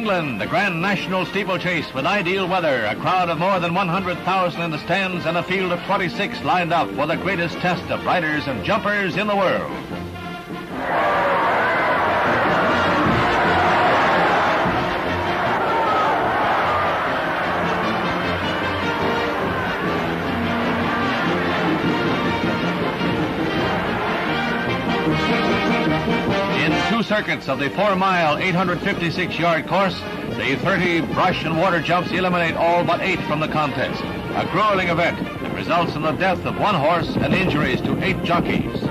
England, the Grand National Steeplechase with ideal weather, a crowd of more than 100,000 in the stands and a field of 26 lined up for the greatest test of riders and jumpers in the world. In 2 circuits of the 4-mile, 856-yard course, the 30 brush and water jumps eliminate all but 8 from the contest. A grueling event that results in the death of 1 horse and injuries to 8 jockeys.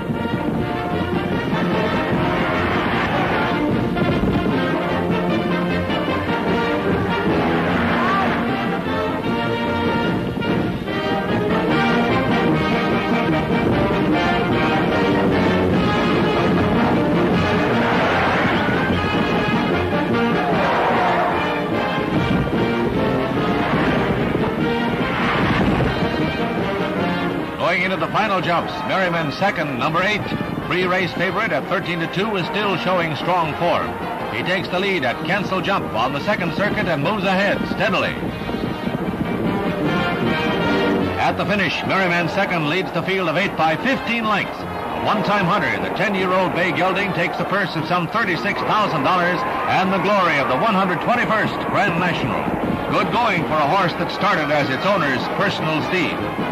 Going into the final jumps, Merryman II, number 8, pre-race favorite at 13-2, is still showing strong form. He takes the lead at cancel jump on the 2nd circuit and moves ahead steadily. At the finish, Merryman II leads the field of 8 by 15 lengths. A one-time hunter, the 10-year-old bay gelding, takes a purse of some $36,000 and the glory of the 121st Grand National. Good going for a horse that started as its owner's personal steed.